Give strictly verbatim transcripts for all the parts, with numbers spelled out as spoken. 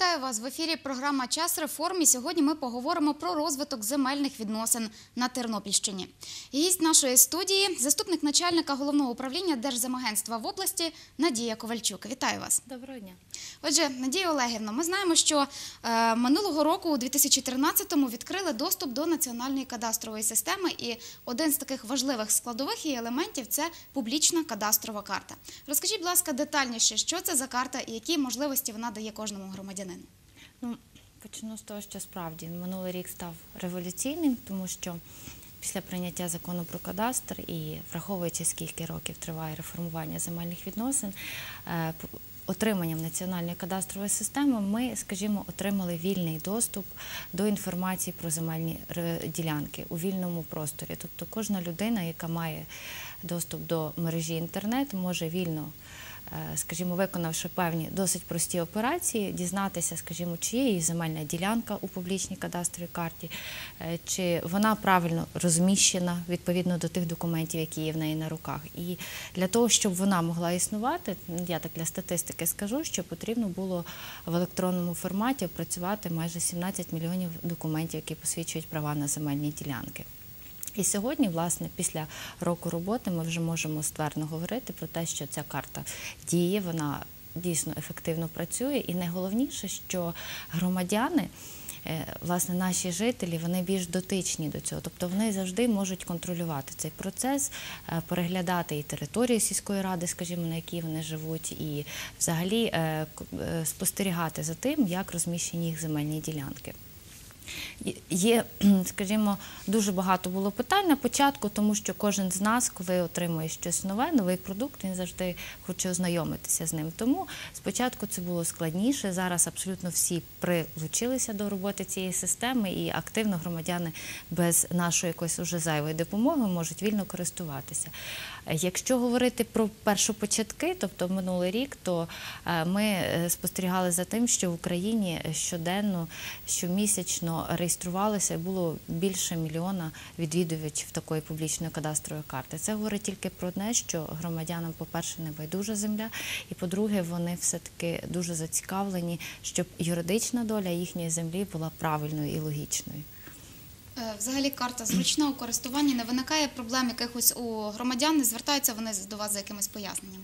Вітаю вас в ефірі програма «Час реформ». І сьогодні ми поговоримо про розвиток земельних відносин на Тернопільщині. І гість нашої студії – заступник начальника Головного управління Держземагентства в області Надія Ковальчук. Вітаю вас. Доброго дня. Отже, Надія Олегівна, ми знаємо, що е, минулого року, у дві тисячі тринадцятому, відкрили доступ до національної кадастрової системи. І один з таких важливих складових і елементів – це публічна кадастрова карта. Розкажіть, будь ласка, детальніше, що це за карта і які можливості вона дає кожному громадянину? Ну, почну з того, що справді минулий рік став революційним, тому що після прийняття закону про кадастр і враховуючи, скільки років триває реформування земельних відносин, отриманням національної кадастрової системи ми, скажімо, отримали вільний доступ до інформації про земельні ділянки у вільному просторі. Тобто кожна людина, яка має доступ до мережі інтернет, може вільно, скажімо, виконавши певні досить прості операції, дізнатися, скажімо, чи є її земельна ділянка у публічній кадастровій карті, чи вона правильно розміщена відповідно до тих документів, які є в неї на руках. І для того, щоб вона могла існувати, я так для статистики скажу, що потрібно було в електронному форматі опрацювати майже сімнадцять мільйонів документів, які посвідчують права на земельні ділянки. І сьогодні, власне, після року роботи ми вже можемо ствердно говорити про те, що ця карта діє, вона дійсно ефективно працює. І найголовніше, що громадяни, власне, наші жителі, вони більш дотичні до цього. Тобто вони завжди можуть контролювати цей процес, переглядати і територію сільської ради, скажімо, на якій вони живуть, і взагалі спостерігати за тим, як розміщені їх земельні ділянки. Є, скажімо, дуже багато було питань на початку, тому що кожен з нас, коли отримує щось нове, новий продукт, він завжди хоче ознайомитися з ним. Тому спочатку це було складніше, зараз абсолютно всі прилучилися до роботи цієї системи і активно громадяни без нашої якоїсь уже зайвої допомоги можуть вільно користуватися. Якщо говорити про першопочатки, тобто минулий рік, то ми спостерігали за тим, що в Україні щоденно, щомісячно реєструвалося і було більше мільйона відвідувачів такої публічної кадастрової карти. Це говорить тільки про одне, що громадянам, по-перше, не байдужа земля, і, по-друге, вони все-таки дуже зацікавлені, щоб юридична доля їхньої землі була правильною і логічною. Взагалі карта зручна у користуванні, не виникає проблем якихось у громадян, не звертаються вони до вас за якимись поясненнями?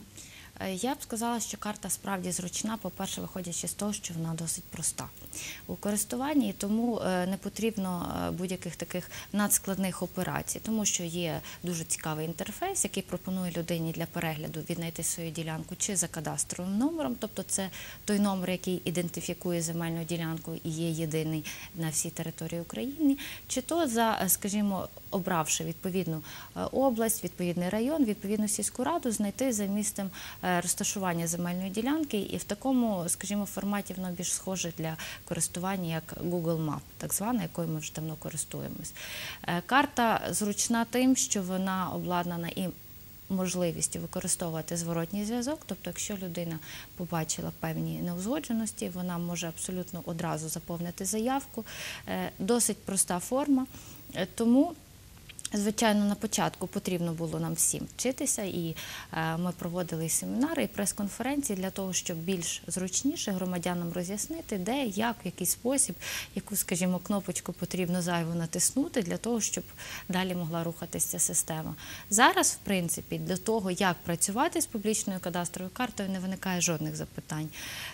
Я б сказала, що карта справді зручна, по-перше, виходячи з того, що вона досить проста у користуванні, і тому не потрібно будь-яких таких надскладних операцій, тому що є дуже цікавий інтерфейс, який пропонує людині для перегляду віднайти свою ділянку чи за кадастровим номером, тобто це той номер, який ідентифікує земельну ділянку і є єдиний на всій території України, чи то за, скажімо, обравши відповідну область, відповідний район, відповідну сільську раду, знайти за місцем розташування земельної ділянки, і в такому, скажімо, форматі воно більш схоже для користування, як Google Map, так звана, якою ми вже давно користуємось. Карта зручна тим, що вона обладнана і можливістю використовувати зворотній зв'язок, тобто якщо людина побачила певні неузгодженості, вона може абсолютно одразу заповнити заявку. Досить проста форма, тому звичайно, на початку потрібно було нам всім вчитися, і ми проводили і семінари, і прес-конференції для того, щоб більш зручніше громадянам роз'яснити, де, як, в який спосіб, яку, скажімо, кнопочку потрібно зайву натиснути для того, щоб далі могла рухатися ця система. Зараз, в принципі, для того, як працювати з публічною кадастровою картою, не виникає жодних запитань.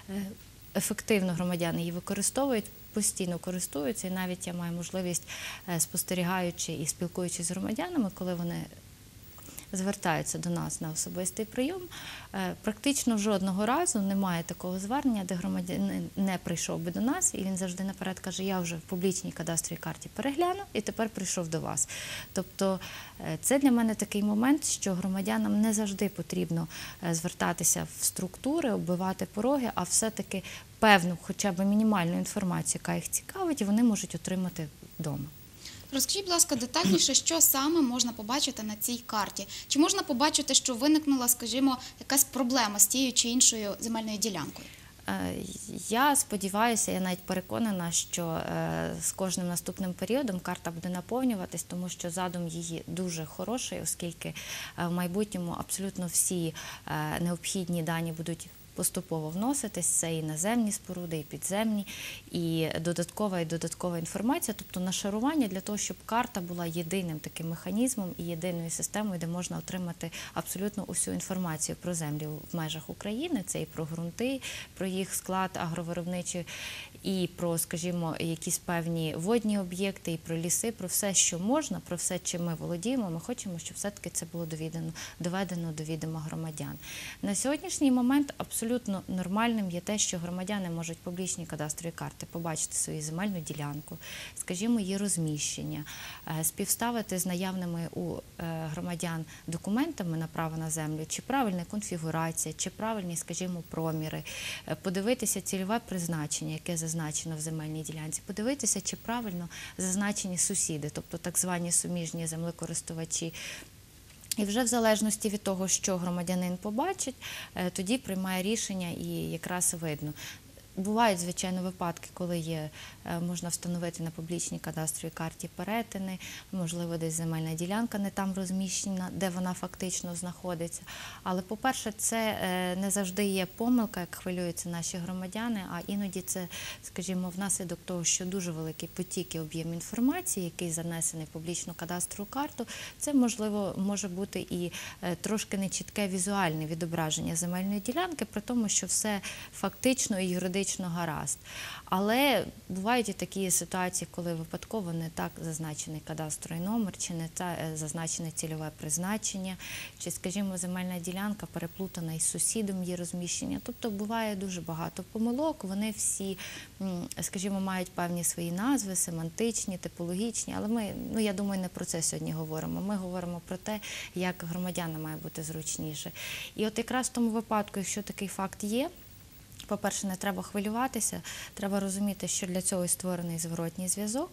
Ефективно громадяни її використовують, постійно користуються, і навіть я маю можливість, спостерігаючи і спілкуючись з громадянами, коли вони звертаються до нас на особистий прийом, практично жодного разу немає такого звернення, де громадянин не прийшов би до нас, і він завжди наперед каже, я вже в публічній кадастровій карті переглянув і тепер прийшов до вас. Тобто це для мене такий момент, що громадянам не завжди потрібно звертатися в структури, оббивати пороги, а все-таки певну, хоча б мінімальну інформацію, яка їх цікавить, вони можуть отримати вдома. Розкажіть, будь ласка, детальніше, що саме можна побачити на цій карті? Чи можна побачити, що виникнула, скажімо, якась проблема з тією чи іншою земельною ділянкою? Я сподіваюся, я навіть переконана, що з кожним наступним періодом карта буде наповнюватись, тому що задум її дуже хороший, оскільки в майбутньому абсолютно всі необхідні дані будуть поступово вноситись. Це і наземні споруди, і підземні, і додаткова і додаткова інформація, тобто нашарування для того, щоб карта була єдиним таким механізмом і єдиною системою, де можна отримати абсолютно усю інформацію про землі в межах України. Це і про ґрунти, про їх склад агровиробничий, і про, скажімо, якісь певні водні об'єкти, і про ліси, про все, що можна, про все, чим ми володіємо. Ми хочемо, щоб все-таки це було доведено, доведено до відома громадян. На сьогоднішній момент абсолютно нормальним є те, що громадяни можуть публічні кадастрові карти побачити свою земельну ділянку, скажімо, її розміщення, співставити з наявними у громадян документами на право на землю, чи правильна конфігурація, чи правильні, скажімо, проміри, подивитися цільове призначення, яке зазначено в земельній ділянці, подивитися, чи правильно зазначені сусіди, тобто так звані суміжні землекористувачі. І вже в залежності від того, що громадянин побачить, тоді приймає рішення і якраз видно. Бувають, звичайно, випадки, коли є, можна встановити на публічній кадастровій карті перетини, можливо, десь земельна ділянка не там розміщена, де вона фактично знаходиться. Але, по-перше, це не завжди є помилка, як хвилюються наші громадяни, а іноді це, скажімо, внаслідок того, що дуже великий потік і об'єм інформації, який занесений в публічну кадастрову карту, це, можливо, може бути і трошки нечітке візуальне відображення земельної ділянки, при тому, що все фактично і юридично гаразд. Але бувають і такі ситуації, коли випадково не так зазначений кадастровий номер, чи не та зазначене цільове призначення, чи, скажімо, земельна ділянка переплутана із сусідом її розміщення. Тобто буває дуже багато помилок, вони всі, скажімо, мають певні свої назви, семантичні, типологічні, але ми, ну, я думаю, не про це сьогодні говоримо. Ми говоримо про те, як громадянам має бути зручніше. І от якраз в тому випадку, якщо такий факт є, по-перше, не треба хвилюватися, треба розуміти, що для цього і створений зворотній зв'язок.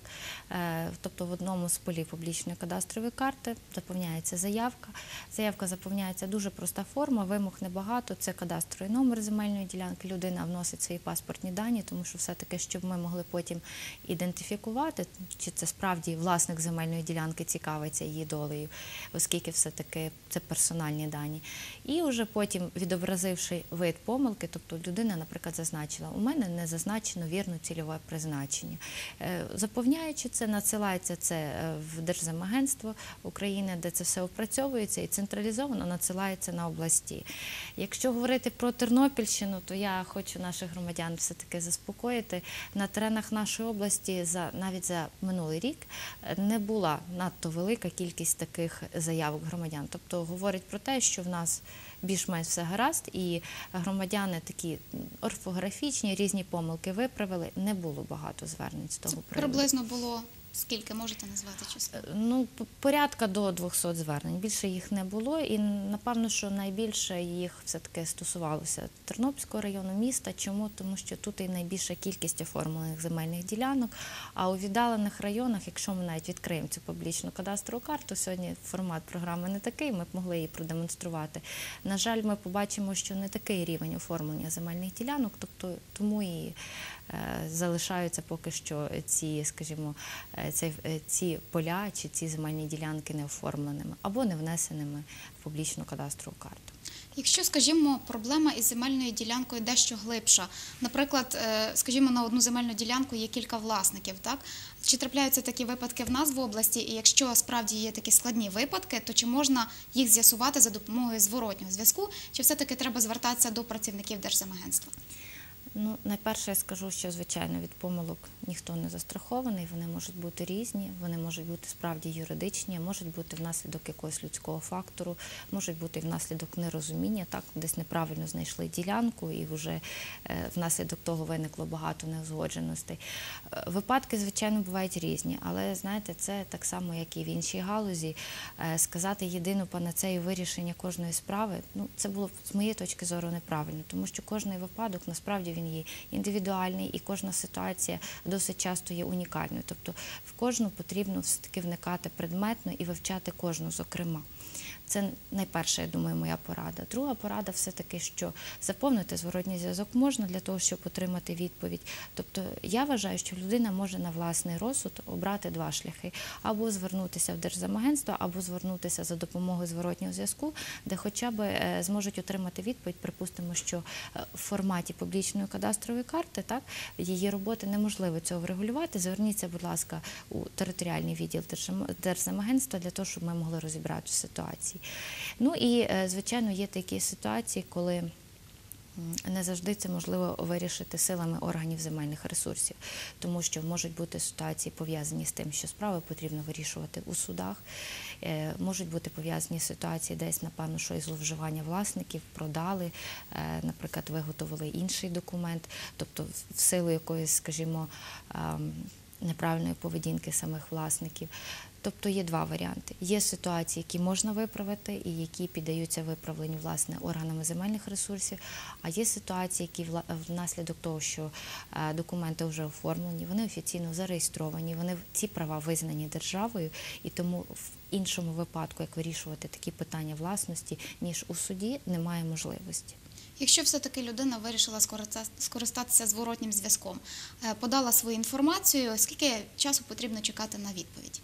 Тобто в одному з полів публічної кадастрової карти заповняється заявка. Заявка заповняється дуже проста форма, вимог небагато, це кадастровий номер земельної ділянки, людина вносить свої паспортні дані, тому що все-таки, щоб ми могли потім ідентифікувати, чи це справді власник земельної ділянки цікавиться її долею, оскільки все-таки це персональні дані. І вже потім, відобразивши вид помилки, тобто людина, наприклад, зазначила, у мене не зазначено вірно цільове призначення. Заповняючи це, надсилається це в Держземагентство України, де це все опрацьовується і централізовано надсилається на області. Якщо говорити про Тернопільщину, то я хочу наших громадян все-таки заспокоїти. На теренах нашої області за, навіть за минулий рік не була надто велика кількість таких заявок громадян. Тобто говорить про те, що в нас більш-менш все гаразд, і громадяни такі орфографічні, різні помилки виправили. Не було багато звернень з того Це приводу. Приблизно було скільки, можете назвати число? Ну, порядка до двохсот звернень. Більше їх не було, і напевно, що найбільше їх все-таки стосувалося Тернопільського району, міста. Чому? Тому що тут і найбільша кількість оформлених земельних ділянок, а у віддалених районах, якщо ми навіть відкриємо цю публічну кадастрову карту, сьогодні формат програми не такий, ми б могли її продемонструвати. На жаль, ми побачимо, що не такий рівень оформлення земельних ділянок, тобто тому і залишаються поки що ці, скажімо, ці, ці поля чи ці земельні ділянки не оформленими або не внесеними в публічну кадастрову карту. Якщо, скажімо, проблема із земельною ділянкою дещо глибша, наприклад, скажімо, на одну земельну ділянку є кілька власників, так? Чи трапляються такі випадки в нас в області, і якщо справді є такі складні випадки, то чи можна їх з'ясувати за допомогою зворотнього зв'язку, чи все-таки треба звертатися до працівників Держземагентства? Ну, найперше я скажу, що, звичайно, від помилок ніхто не застрахований, вони можуть бути різні, вони можуть бути справді юридичні, можуть бути внаслідок якогось людського фактору, можуть бути внаслідок нерозуміння, так, десь неправильно знайшли ділянку і вже внаслідок того виникло багато неузгодженостей. Випадки, звичайно, бувають різні, але, знаєте, це так само, як і в іншій галузі. Сказати єдину панацею вирішення кожної справи, ну, це було, з моєї точки зору, неправильно, тому що кожний випадок, насправді, він є індивідуальний, і кожна ситуація досить часто є унікальною. Тобто в кожну потрібно все-таки вникати предметно і вивчати кожну зокрема. Це найперша, я думаю, моя порада. Друга порада все-таки, що заповнити зворотній зв'язок можна для того, щоб отримати відповідь. Тобто я вважаю, що людина може на власний розсуд обрати два шляхи. Або звернутися в Держземагентство, або звернутися за допомогою зворотнього зв'язку, де хоча б е, зможуть отримати відповідь. Припустимо, що е, в форматі публічної кадастрової карти, так, її роботи неможливо цього врегулювати. Зверніться, будь ласка, у територіальний відділ Держзем- Держземагентства для того, щоб ми могли розібратися в ситуації. Ну і, е, звичайно, є такі ситуації, коли не завжди це можливо вирішити силами органів земельних ресурсів, тому що можуть бути ситуації пов'язані з тим, що справи потрібно вирішувати у судах, е, можуть бути пов'язані ситуації десь, напевно, що і зловживання власників, продали, е, наприклад, виготовили інший документ, тобто в силу якоїсь, скажімо, ем, неправильної поведінки самих власників. Тобто є два варіанти. Є ситуації, які можна виправити і які піддаються виправленню, власне, органами земельних ресурсів, а є ситуації, які вла- внаслідок того, що е, документи вже оформлені, вони офіційно зареєстровані, вони ці права визнані державою, і тому в іншому випадку, як вирішувати такі питання власності, ніж у суді, немає можливості. Якщо все-таки людина вирішила скориста- скористатися зворотнім зв'язком, е, подала свою інформацію, скільки часу потрібно чекати на відповідь?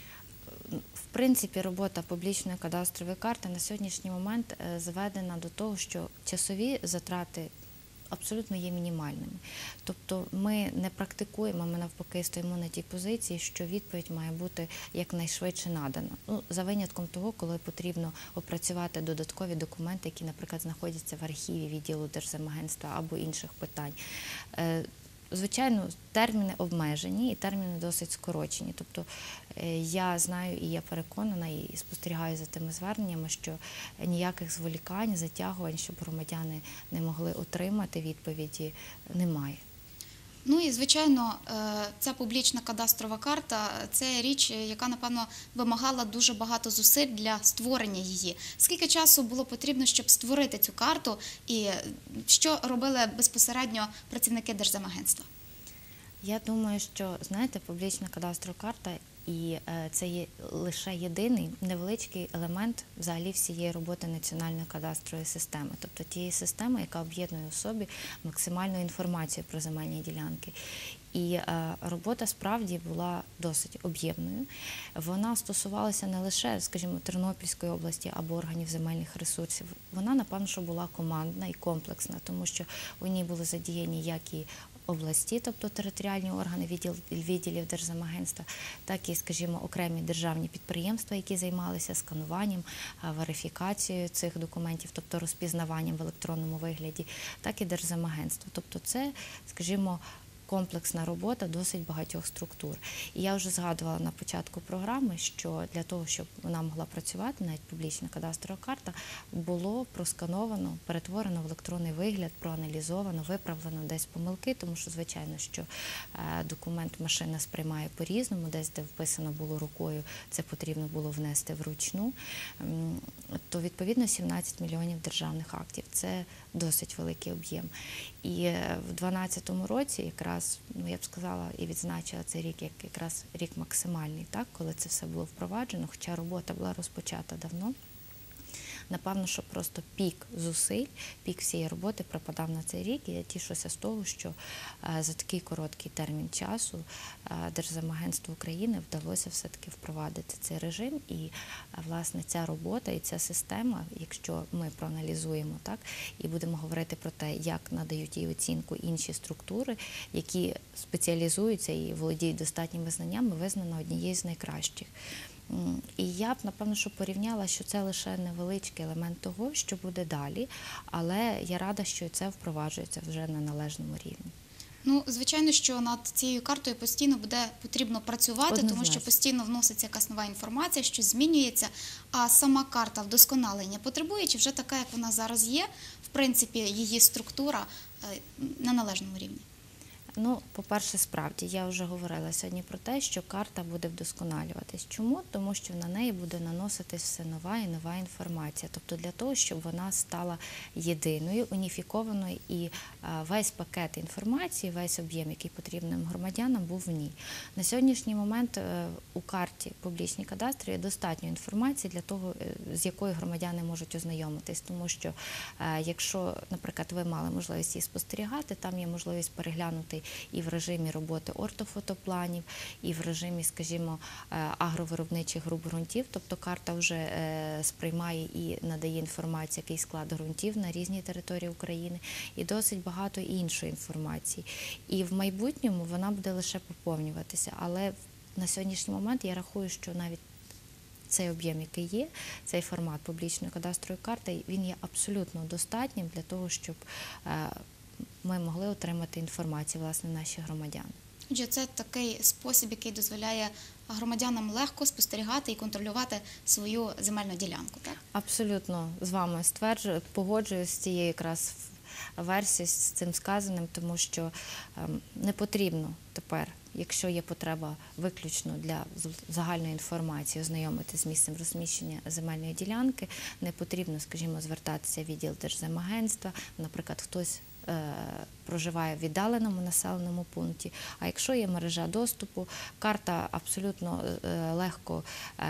В принципі, робота публічної кадастрової карти на сьогоднішній момент е, зведена до того, що часові затрати абсолютно є мінімальними. Тобто ми не практикуємо, ми навпаки стоїмо на тій позиції, що відповідь має бути якнайшвидше надана. Ну, за винятком того, коли потрібно опрацювати додаткові документи, які, наприклад, знаходяться в архіві відділу Держземагентства або інших питань. Е, Звичайно, терміни обмежені і терміни досить скорочені. Тобто е, я знаю і я переконана, і спостерігаю за тими зверненнями, що ніяких зволікань, затягувань, щоб громадяни не могли отримати відповіді, немає. Ну і, звичайно, е, ця публічна кадастрова карта – це річ, яка, напевно, вимагала дуже багато зусиль для створення її. Скільки часу було потрібно, щоб створити цю карту, і що робили безпосередньо працівники Держземагентства? Я думаю, що, знаєте, публічна кадастрова карта і е, це є лише єдиний невеличкий елемент взагалі всієї роботи національної кадастрової системи, тобто тієї системи, яка об'єднує у собі максимальну інформацію про земельні ділянки. І е, робота справді була досить об'ємною. Вона стосувалася не лише, скажімо, Тернопільської області або органів земельних ресурсів. Вона, напевно, що була командна і комплексна, тому що у ній були задіяні як і області, тобто територіальні органи відділ, відділів Держземагентства, так і, скажімо, окремі державні підприємства, які займалися скануванням, верифікацією цих документів, тобто розпізнаванням в електронному вигляді, так і Держземагентство. Тобто це, скажімо, комплексна робота досить багатьох структур. І я вже згадувала на початку програми, що для того, щоб вона могла працювати, навіть публічна кадастрова карта, було проскановано, перетворено в електронний вигляд, проаналізовано, виправлено десь помилки, тому що, звичайно, що е, документ машина сприймає по-різному, десь, де вписано було рукою, це потрібно було внести вручну. М, то, відповідно, сімнадцять мільйонів державних актів. Це досить великий об'єм. І е, в дві тисячі дванадцятому році якраз, ну, я б сказала, і відзначила цей рік як якраз рік максимальний, так, коли це все було впроваджено, хоча робота була розпочата давно. Напевно, що просто пік зусиль, пік всієї роботи припадав на цей рік, і я тішуся з того, що е, за такий короткий термін часу е, Держземагентству України вдалося все-таки впровадити цей режим, і, е, власне, ця робота і ця система, якщо ми проаналізуємо, так, і будемо говорити про те, як надають їй оцінку інші структури, які спеціалізуються і володіють достатніми знаннями, визнана однією з найкращих. І я б, напевно, що порівняла, що це лише невеличкий елемент того, що буде далі, але я рада, що це впроваджується вже на належному рівні. Ну, звичайно, що над цією картою постійно буде потрібно працювати, тому Однозначно. що постійно вноситься якась нова інформація, щось змінюється, а сама карта вдосконалення потребує, чи вже така, як вона зараз є, в принципі, її структура е, на належному рівні? Ну, по-перше, справді, я вже говорила сьогодні про те, що карта буде вдосконалюватись. Чому? Тому що на неї буде наноситись все нова і нова інформація. Тобто для того, щоб вона стала єдиною, уніфікованою і а, весь пакет інформації, весь об'єм, який потрібним громадянам, був в ній. На сьогоднішній момент е, у карті публічній кадастрі є достатньо інформації для того, е, з якою громадяни можуть ознайомитись. Тому що, е, якщо, наприклад, ви мали можливість її спостерігати, там є можливість переглянути і в режимі роботи ортофотопланів, і в режимі, скажімо, агровиробничих груп ґрунтів. Тобто карта вже сприймає і надає інформацію, який склад ґрунтів на різній території України, і досить багато іншої інформації. І в майбутньому вона буде лише поповнюватися. Але на сьогоднішній момент я рахую, що навіть цей об'єм, який є, цей формат публічної кадастрової карти, він є абсолютно достатнім для того, щоб ми могли отримати інформацію, власне, наші громадяни. Отже, це такий спосіб, який дозволяє громадянам легко спостерігати і контролювати свою земельну ділянку, так? Абсолютно з вами стверджую, погоджуюсь з цією якраз версією, з цим сказаним, тому що ем, не потрібно тепер, якщо є потреба виключно для загальної інформації, ознайомитися з місцем розміщення земельної ділянки, не потрібно, скажімо, звертатися в відділ Держземагентства, наприклад, хтось проживає в віддаленому населеному пункті, а якщо є мережа доступу, карта абсолютно легко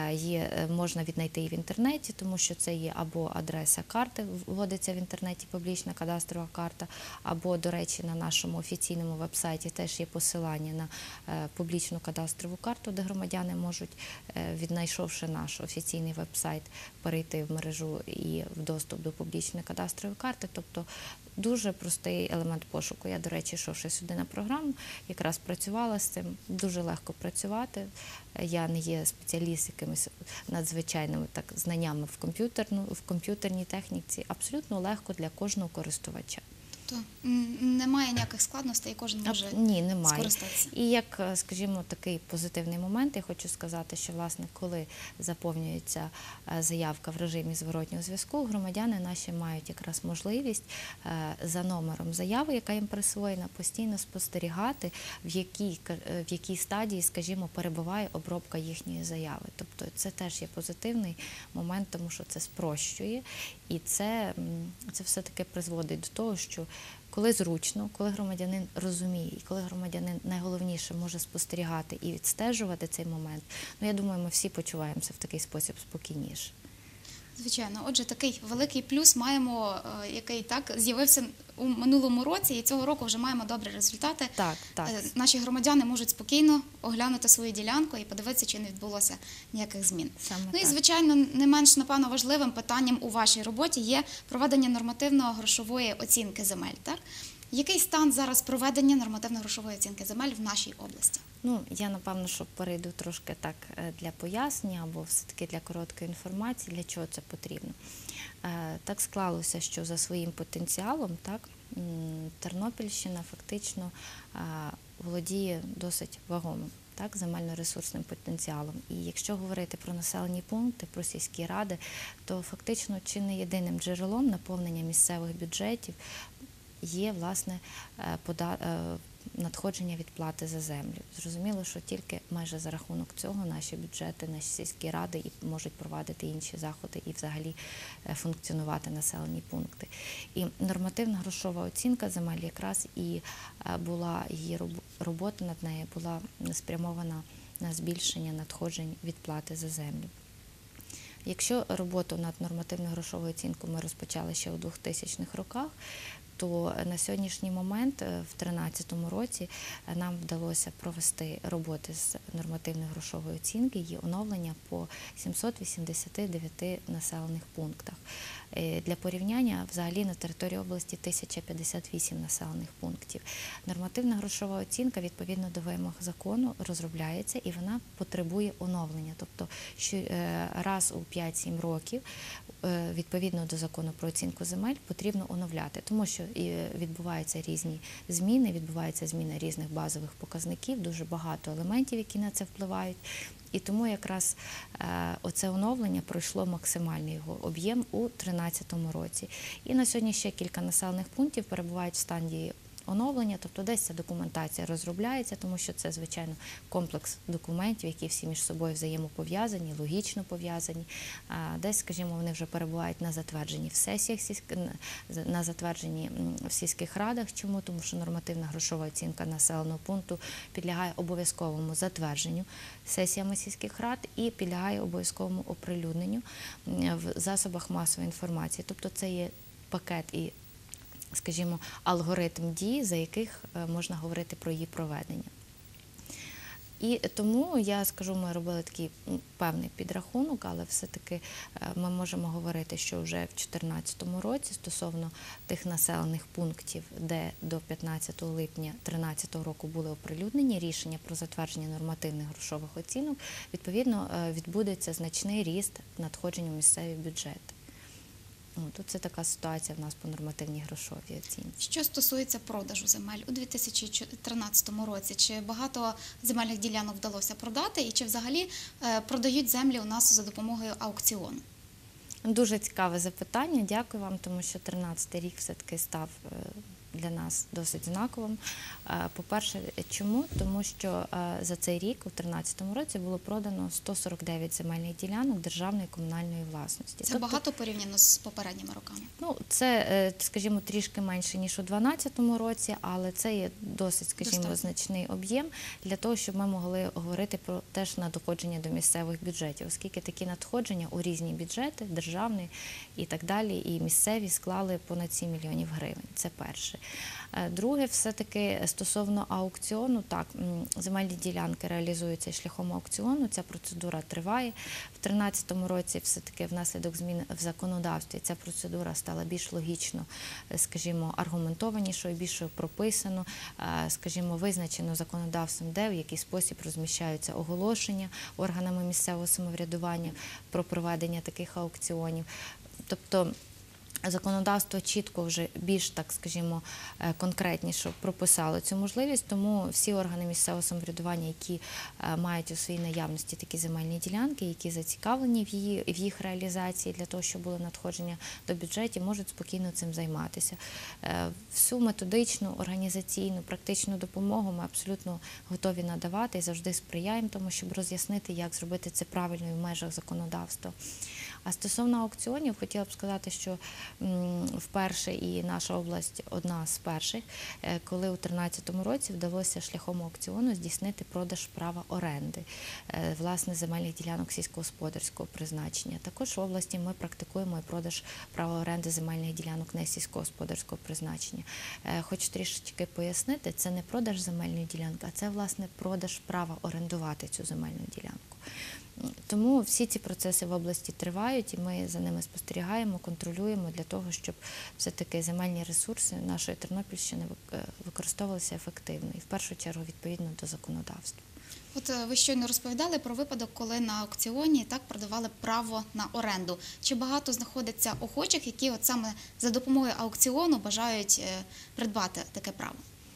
є, можна віднайти її в інтернеті, тому що це є або адреса карти, вводиться в інтернеті публічна кадастрова карта, або, до речі, на нашому офіційному веб-сайті теж є посилання на публічну кадастрову карту, де громадяни можуть, віднайшовши наш офіційний веб-сайт, перейти в мережу і в доступ до публічної кадастрової карти, тобто дуже простий елемент пошуку. Я, до речі, йшовши сюди на програму, якраз працювала з цим. Дуже легко працювати. Я не є спеціаліст якимись надзвичайними так, знаннями в, комп'ютерну, в комп'ютерній техніці. Абсолютно легко для кожного користувача. То немає ніяких складностей, і кожен може Ні, немає. скористатися. І як, скажімо, такий позитивний момент, я хочу сказати, що, власне, коли заповнюється заявка в режимі зворотнього зв'язку, громадяни наші мають якраз можливість за номером заяви, яка їм присвоєна, постійно спостерігати, в якій, в якій стадії, скажімо, перебуває обробка їхньої заяви. Тобто це теж є позитивний момент, тому що це спрощує, і це, це все-таки призводить до того, що коли зручно, коли громадянин розуміє, і коли громадянин найголовніше може спостерігати і відстежувати цей момент, ну я думаю, ми всі почуваємося в такий спосіб спокійніше. Звичайно. Отже, такий великий плюс маємо, який так з'явився у минулому році, і цього року вже маємо добрі результати. Так, так. Наші громадяни можуть спокійно оглянути свою ділянку і подивитися, чи не відбулося ніяких змін. Саме ну і, так. звичайно, не менш, напевно, важливим питанням у вашій роботі є проведення нормативно-грошової оцінки земель, так? Який стан зараз проведення нормативно-грошової оцінки земель в нашій області? Ну, я, напевно, що перейду трошки так для пояснення або все-таки для короткої інформації, для чого це потрібно. Так склалося, що за своїм потенціалом, так, Тернопільщина фактично володіє досить вагомим, так, земельно-ресурсним потенціалом. І якщо говорити про населені пункти, про сільські ради, то фактично чи не єдиним джерелом наповнення місцевих бюджетів є, власне, надходження від плати за землю. Зрозуміло, що тільки майже за рахунок цього наші бюджети, наші сільські ради і можуть провадити інші заходи і взагалі функціонувати населені пункти. І нормативна грошова оцінка земель якраз і була, її робота над нею була спрямована на збільшення надходжень від плати за землю. Якщо роботу над нормативною грошовою оцінкою ми розпочали ще у двохтисячних роках, то на сьогоднішній момент, в дві тисячі тринадцятому році, нам вдалося провести роботи з нормативної грошової оцінки, її оновлення по сімсот вісімдесят дев'ять населених пунктах. Для порівняння, взагалі на території області тисяча п'ятдесят вісім населених пунктів. Нормативна грошова оцінка, відповідно до вимог закону, розробляється і вона потребує оновлення. Тобто раз у п'ять-сім років, відповідно до закону про оцінку земель, потрібно оновляти, тому що відбуваються різні зміни, відбуваються зміни різних базових показників, дуже багато елементів, які на це впливають. І тому якраз оце оновлення пройшло максимальний його об'єм у дві тисячі тринадцятому році. І на сьогодні ще кілька населених пунктів перебувають в стадії оновлення, тобто десь ця документація розробляється, тому що це, звичайно, комплекс документів, які всі між собою взаємопов'язані, логічно пов'язані. А десь, скажімо, вони вже перебувають на затвердженні в сесіях, на затвердженні в сільських радах. Чому? Тому що нормативна грошова оцінка населеного пункту підлягає обов'язковому затвердженню сесіями сільських рад і підлягає обов'язковому оприлюдненню в засобах масової інформації. Тобто це є пакет і, скажімо, алгоритм дій, за яких можна говорити про її проведення. І тому, я скажу, ми робили такий певний підрахунок, але все-таки ми можемо говорити, що вже в дві тисячі чотирнадцятому році стосовно тих населених пунктів, де до п'ятнадцятого липня дві тисячі тринадцятого року були оприлюднені рішення про затвердження нормативних грошових оцінок, відповідно, відбудеться значний ріст надходжень у місцеві бюджети. Тут це така ситуація в нас по нормативній грошовій оцінці. Що стосується продажу земель у дві тисячі тринадцятому році, чи багато земельних ділянок вдалося продати і чи взагалі продають землі у нас за допомогою аукціону? Дуже цікаве запитання, дякую вам, тому що тринадцятий рік все-таки став для нас досить знаковим. По-перше, чому? Тому що за цей рік, у тринадцятому році, було продано сто сорок дев'ять земельних ділянок державної і комунальної власності. Це тобто, багато порівняно з попередніми роками? Ну, це, скажімо, трішки менше, ніж у дванадцятому році, але це є досить, скажімо, Достатньо. значний об'єм для того, щоб ми могли говорити про теж надходження до місцевих бюджетів, оскільки такі надходження у різні бюджети, державні і так далі, і місцеві склали понад сім мільйонів гривень. Це перше. Друге, все-таки стосовно аукціону, так, земельні ділянки реалізуються шляхом аукціону, ця процедура триває. В дві тисячі тринадцятому році все-таки внаслідок змін в законодавстві ця процедура стала більш логічно, скажімо, аргументованішою, більше прописано, скажімо, визначено законодавством, де в який спосіб розміщаються оголошення органами місцевого самоврядування про проведення таких аукціонів. Тобто, законодавство чітко вже більш, так скажімо, конкретніше прописало цю можливість, тому всі органи місцевого самоврядування, які мають у своїй наявності такі земельні ділянки, які зацікавлені в, її, в їх реалізації для того, щоб було надходження до бюджетів, можуть спокійно цим займатися. Всю методичну, організаційну, практичну допомогу ми абсолютно готові надавати і завжди сприяємо тому, щоб роз'яснити, як зробити це правильно і в межах законодавства. А стосовно аукціонів, хотіла б сказати, що вперше і наша область одна з перших, коли у дві тисячі тринадцятому році вдалося шляхом аукціону здійснити продаж права оренди, власне, земельних ділянок сільськогосподарського призначення. Також в області ми практикуємо і продаж права оренди земельних ділянок не сільськогосподарського призначення. Хочу трішечки пояснити, це не продаж земельної ділянки, а це, власне, продаж права орендувати цю земельну ділянку. Тому всі ці процеси в області тривають, і ми за ними спостерігаємо, контролюємо для того, щоб все-таки земельні ресурси нашої Тернопільщини використовувалися ефективно і в першу чергу відповідно до законодавства. От ви щойно розповідали про випадок, коли на аукціоні так продавали право на оренду. Чи багато знаходиться охочих, які от саме за допомогою аукціону бажають придбати таке право?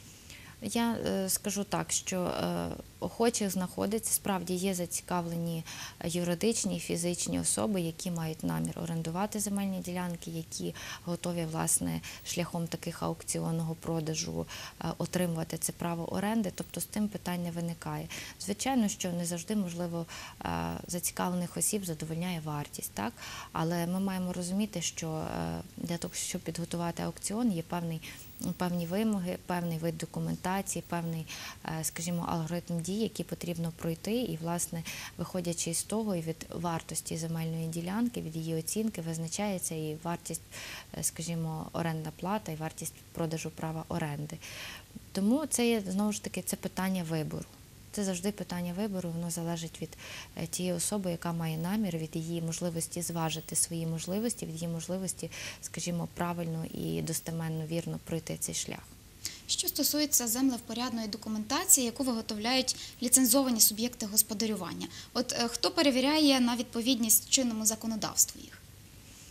Я скажу так, що охочих знаходиться, справді є зацікавлені юридичні і фізичні особи, які мають намір орендувати земельні ділянки, які готові, власне, шляхом таких аукціонного продажу отримувати це право оренди, тобто з тим питань не виникає. Звичайно, що не завжди, можливо, зацікавлених осіб задовольняє вартість, так? Але ми маємо розуміти, що для того, щоб підготувати аукціон, є певний певні вимоги, певний вид документації, певний, скажімо, алгоритм дій, які потрібно пройти. І, власне, виходячи з того, і від вартості земельної ділянки, від її оцінки, визначається і вартість, скажімо, орендна плата, і вартість продажу права оренди. Тому це є, знову ж таки, це питання вибору. Це завжди питання вибору, воно залежить від тієї особи, яка має намір, від її можливості зважити свої можливості, від її можливості, скажімо, правильно і достеменно, вірно пройти цей шлях. Що стосується землевпорядної документації, яку виготовляють ліцензовані суб'єкти господарювання, от хто перевіряє на відповідність чинному законодавству їх?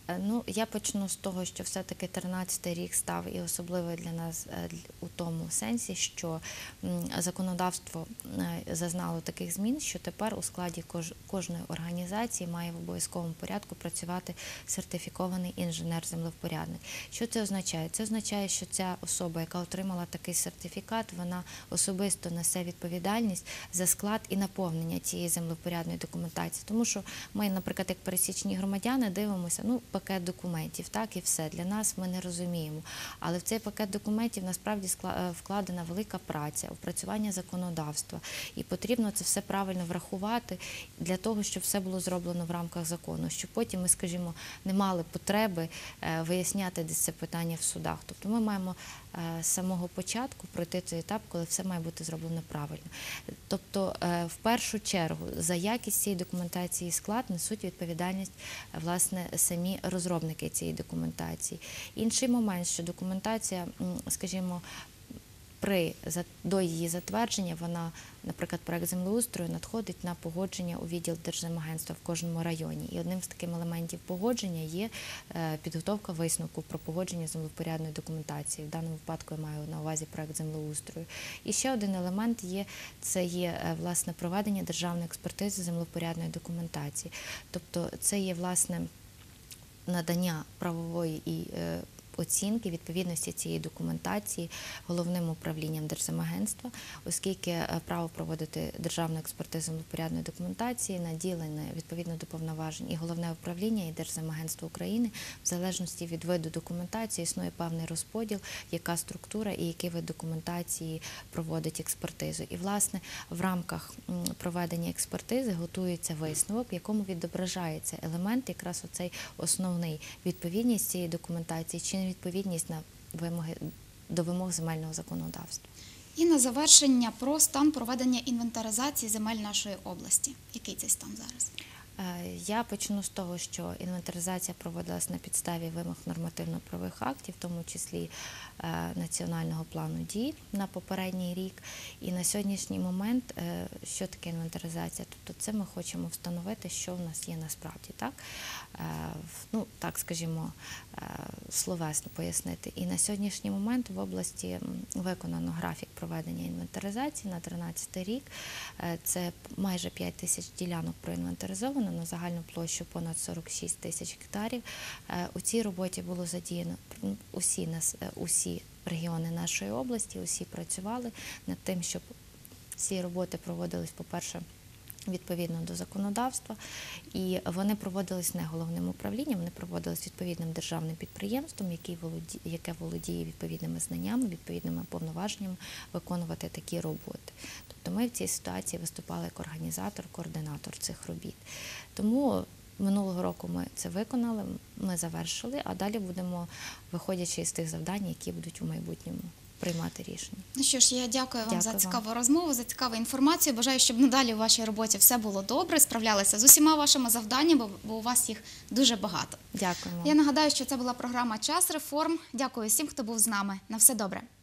Е, Ну, я почну з того, що все-таки тринадцятий рік став і особливий для нас е, дл- у тому сенсі, що м, законодавство е, зазнало таких змін, що тепер у складі кож- кожної організації має в обов'язковому порядку працювати сертифікований інженер-землевпорядник. Що це означає? Це означає, що ця особа, яка отримала такий сертифікат, вона особисто несе відповідальність за склад і наповнення цієї землевпорядної документації. Тому що ми, наприклад, як пересічні громадяни, дивимося, ну, пакет документів, так, і все. Для нас ми не розуміємо. Але в цей пакет документів насправді скла- вкладена велика праця, опрацювання законодавства. І потрібно це все правильно врахувати для того, щоб все було зроблено в рамках закону, щоб потім ми, скажімо, не мали потреби е, виясняти десь це питання в судах. Тобто ми маємо е, з самого початку пройти цей етап, коли все має бути зроблено правильно. Тобто, е, в першу чергу, за якість цієї документації і склад несуть відповідальність, е, власне, самі розробники цієї документації. Інший момент, що документація, м, скажімо, при за- до її затвердження вона, наприклад, проект землеустрою надходить на погодження у відділ Держземагентства в кожному районі. І одним з таких елементів погодження є е, підготовка висновку про погодження землевпорядної документації. В даному випадку я маю на увазі проект землеустрою. І ще один елемент є це є е, власне проведення державної експертизи землевпорядної документації. Тобто це є власне надання правової і е, оцінки відповідності цієї документації головним управлінням Держземагентства, оскільки е, право проводити державну експертизу землевпорядної документації наділене відповідно до повноважень і головне управління, і Держземагентство України. В залежності від виду документації існує певний розподіл, яка структура і який вид документації проводить експертизу. І, власне, в рамках м, проведення експертизи готується висновок, в якому відображається елемент, якраз оцей основний, відповідність цієї документації чи невідповідність на вимоги до вимог земельного законодавства. І на завершення про стан проведення інвентаризації земель нашої області. Який цей стан зараз? Е, Я почну з того, що інвентаризація проводилась на підставі вимог нормативно-правових актів, в тому числі е, національного плану дій на попередній рік. І на сьогоднішній момент, е, що таке інвентаризація? Тобто це ми хочемо встановити, що в нас є насправді, так? Е, в- Ну, так, скажімо, е, словесно пояснити. І на сьогоднішній момент в області м, виконано графік проведення інвентаризації на тринадцятий рік. Е, Це майже п'ять тисяч ділянок проінвентаризовано на загальну площу понад сорок шість тисяч гектарів. Е, У цій роботі було задіяно м, усі, нас- е, усі регіони нашої області, усі працювали над тим, щоб ці роботи проводились, по-перше, відповідно до законодавства, і вони проводились не головним управлінням, вони проводились відповідним державним підприємством, який володі- яке володіє відповідними знаннями, відповідними повноваженнями виконувати такі роботи. Тобто ми в цій ситуації виступали як організатор, координатор цих робіт. Тому минулого року ми це виконали, ми завершили, а далі будемо, виходячи з тих завдань, які будуть у майбутньому приймати рішення. Ну що ж, я дякую вам Дякую за вам. цікаву розмову, за цікаву інформацію. Бажаю, щоб надалі у вашій роботі все було добре, справлялися з усіма вашими завданнями, бо- бо у вас їх дуже багато. Дякуємо. Я нагадаю, що це була програма «Час реформ». Дякую всім, хто був з нами. На все добре.